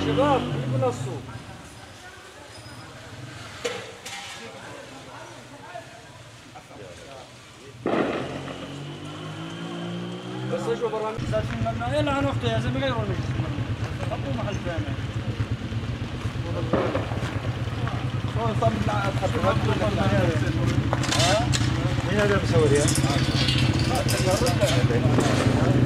شباب جيبوا السوق. بس شو برامج سالفين يلا عن اختي يا زلمه غيروا المجلس حطوا محل ثاني. شو صار مين هذا مسوي